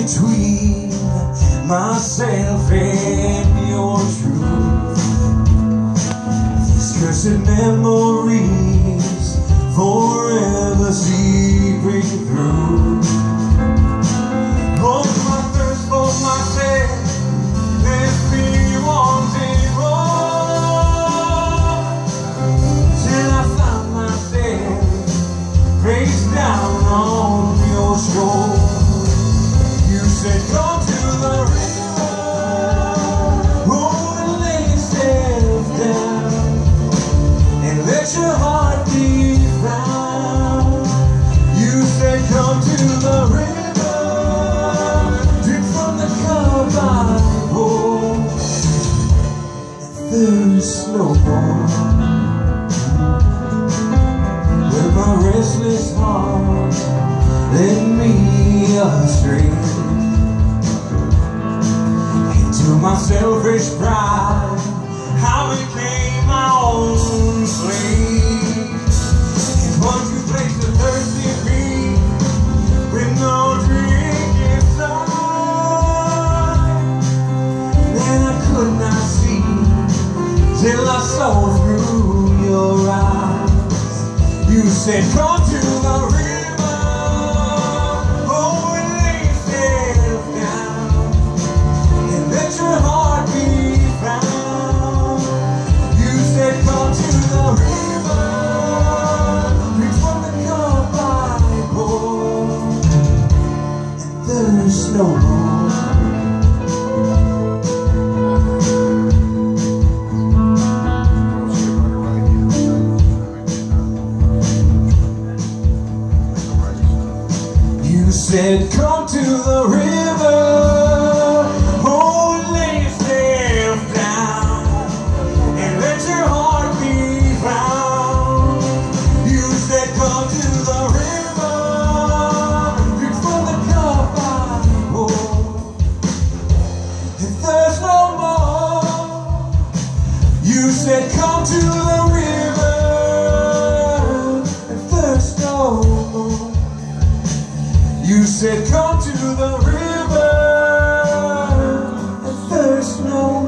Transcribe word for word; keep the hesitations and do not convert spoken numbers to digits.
between myself and your truth. These cursed memories forever seeping through. Oh, my thirst for myself left me wanting more, till I found myself face down on your shore. You said, come to the river, oh, and lay yourself down, and let your heart be found. You said, come to the river, drink from the cup I hold, and thirst no more. Where my restless heart led me astray, into my selfish pride I became my own slave. And once you placed a thirsty feet with no drink inside, then I could not see till I saw through your eyes. You said, come to the river, oh, and lay yourself down, and let your heart be found. You said, come to the river, drink from the cup I pour, and thirst no more. You said, come to the river, oh, lay yourself down, and let your heart be found. You said, come to the river, drink from the cup I pour, and thirst no more. You said, come to the river, and thirst no more. You said, come to the river, and thirst no more.